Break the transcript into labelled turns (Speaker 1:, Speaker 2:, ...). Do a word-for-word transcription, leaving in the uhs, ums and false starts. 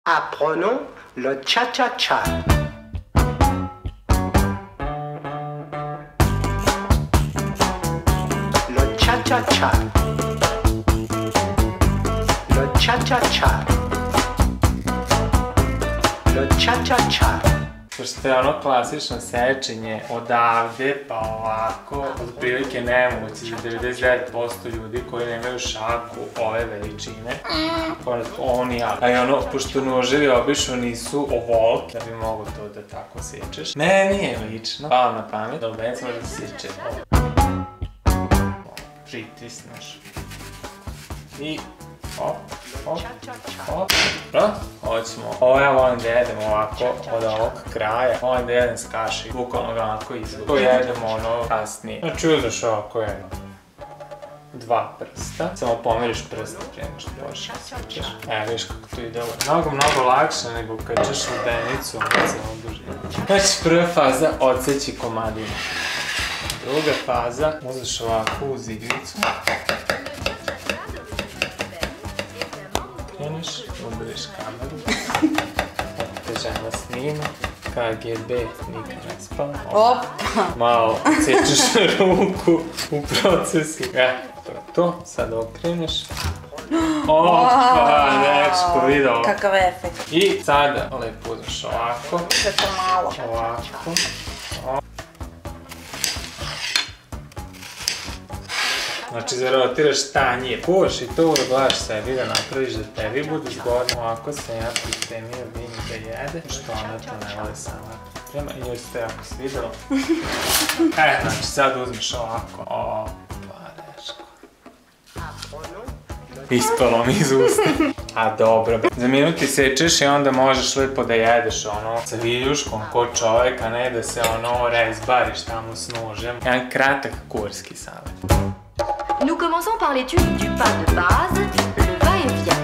Speaker 1: Apprenons le cha-cha-cha. Le cha-cha-cha. Le cha-cha-cha. Le cha-cha-cha.
Speaker 2: Pošto je ono klasično sečenje odavde pa ovako, otprilike nemoguće za devedeset devet posto ljudi koji nemaju šaku ove veličine. On i ja. A i ono, pošto noževi obično nisu ovoliki, da bi mogo to da tako sečeš. Meni je lično palo na pamet da lubenica može da seče ovo. Pritisneš. I hop, hop, hop. Dobro, hoćemo. Ovo ja volim da jedem ovako od ovog kraja. Volim da jedem s kaši, bukvalno ga onako izvučem. To jedemo ono kasnije. Znači uzmeš ovako jedno. Dva prsta. Samo pomeriš prste prije nego što počneš da sečeš. Evo vidiš kako to ide ovo. Mnogo, mnogo lakše nego kad ćeš lubenicu na celu dužinu. Znači prva faza odseći komadinu. Druga faza uzmeš ovako uz iglicu. Kreneš, udariš kameru, te žena snima, K G B nikad ne spala.
Speaker 3: Opa!
Speaker 2: Malo sečeš ruku u procesu. E, to je to, sad okreneš. Opa, dečko, vidio.
Speaker 3: Kakav efekt.
Speaker 2: I sada lepo uzmeš ovako.
Speaker 3: Sve to malo.
Speaker 2: Ovako. Znači zarotiraš tanjir. Kuvaš i to uroglaš sebi da napraviš da tebi bude zgodno. Ovako sam ja pripremio Vini da jede, što ona to ne vole sama priprema i joj se to jako svidelo. E, znači sad uzmeš ovako. Opa, dečko. Ispalo mi iz usta. A dobro. Za minuti sečeš i onda možeš lepo da jedeš ono sa viljuškom ko čovek, a ne da se ono rezbariš tamo s nožem. Jedan kratak kuvarski savet.
Speaker 4: Nous commençons par l'étude du pas de base, le va-et-vient.